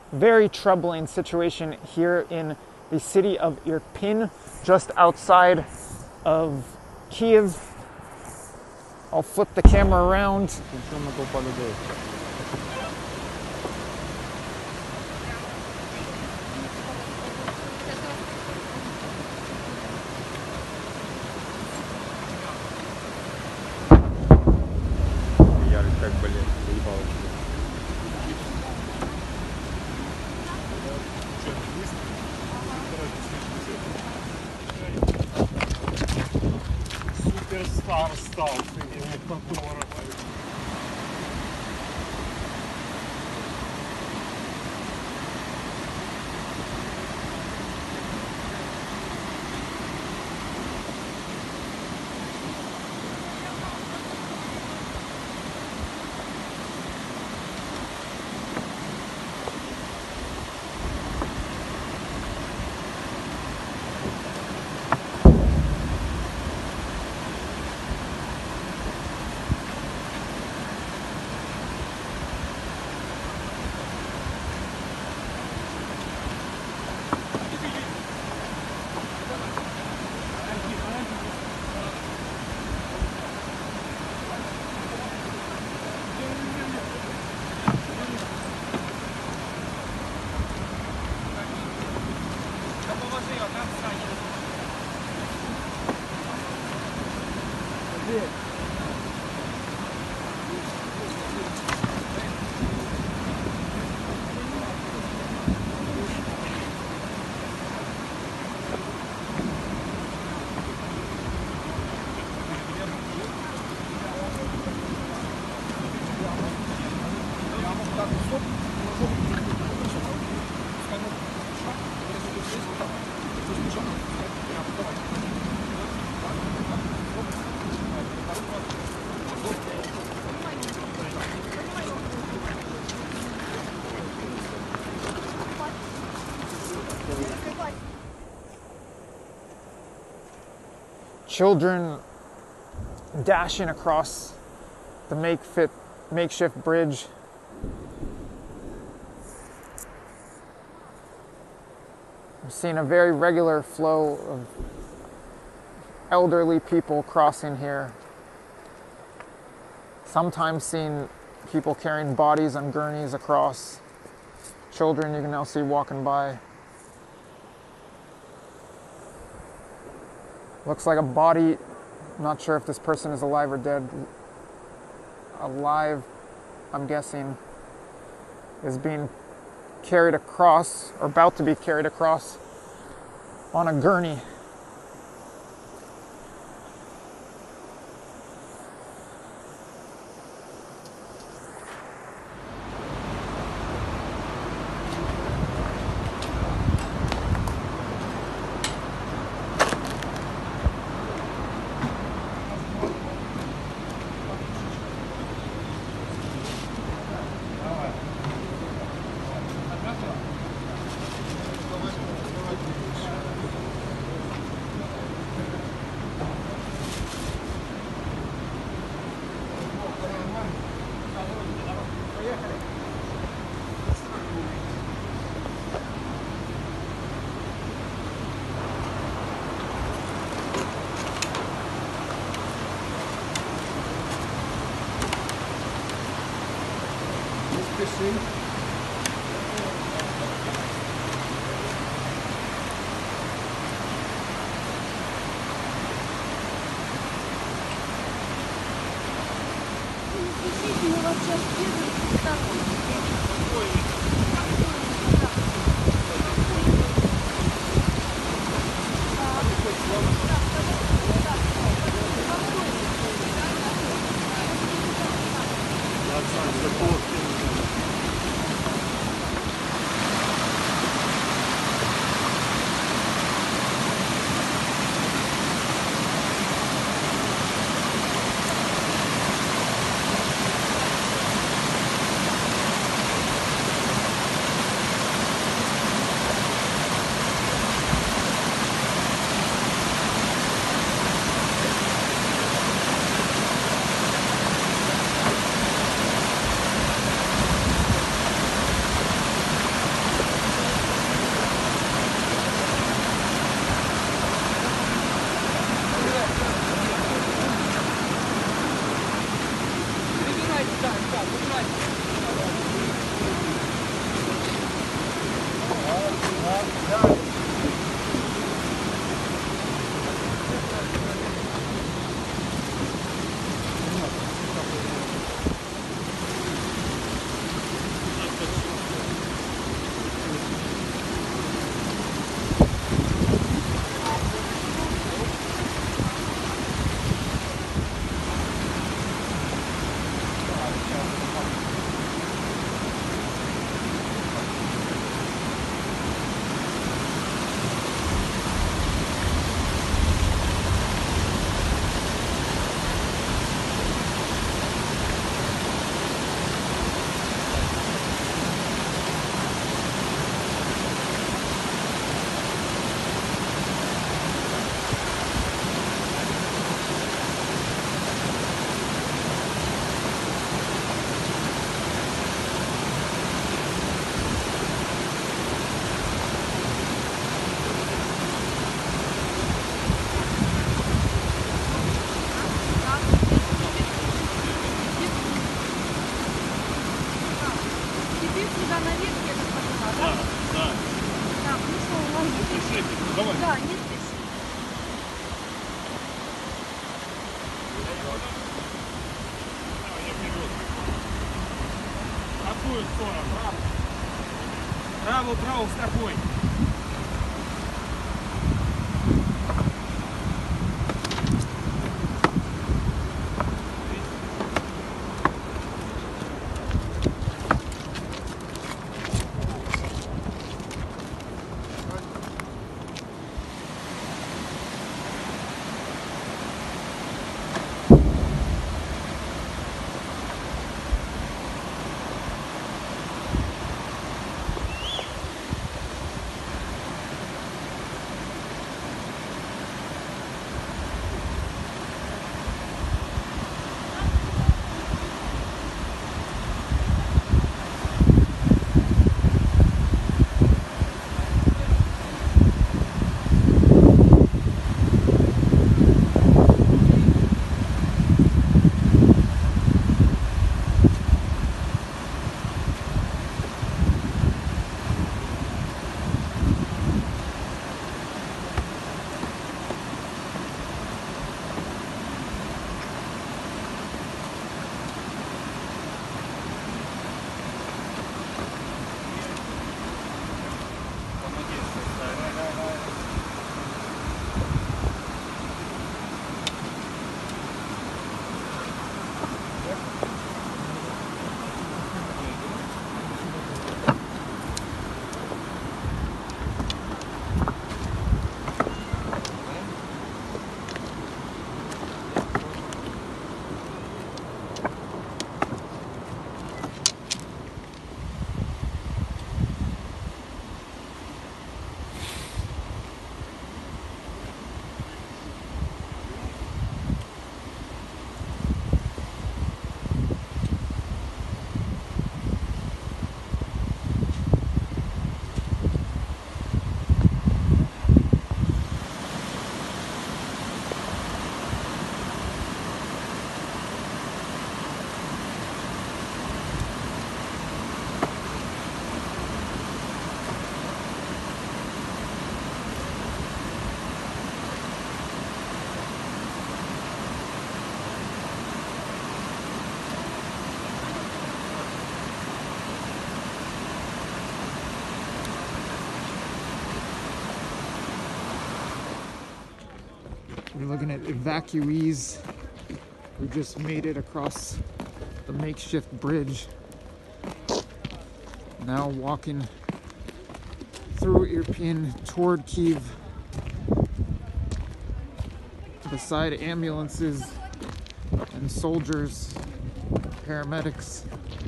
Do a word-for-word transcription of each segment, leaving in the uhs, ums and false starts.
very troubling situation here in the city of Irpin, just outside of Kiev. I'll flip the camera around. Суперстар стал, фотограф. Children dashing across the makeshift, makeshift bridge. I'm seeing a very regular flow of elderly people crossing here. Sometimes seeing people carrying bodies on gurneys across. Children you can now see walking by. Looks like a body. I'm not sure if this person is alive or dead. Alive, I'm guessing, is being carried across, or about to be carried across, on a gurney. Да, да. Так, ну что, у нас здесь? Пишите. Давай. Да, нет здесь. Давай, я вперед. Какую сторону? Право. Право, право, с тобой. We're looking at evacuees who just made it across the makeshift bridge. Now walking through Irpin toward Kyiv beside ambulances and soldiers, paramedics.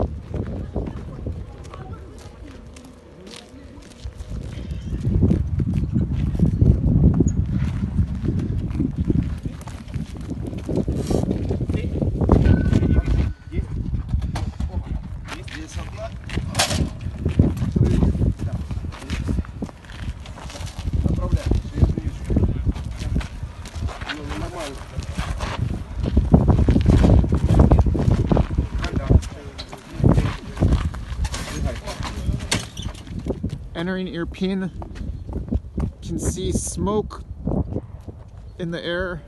Entering Irpin, can see smoke in the air.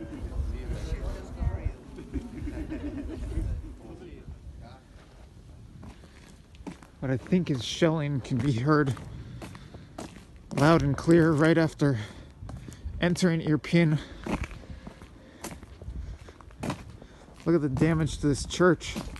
What I think is shelling can be heard loud and clear right after entering Irpin. Look at the damage to this church.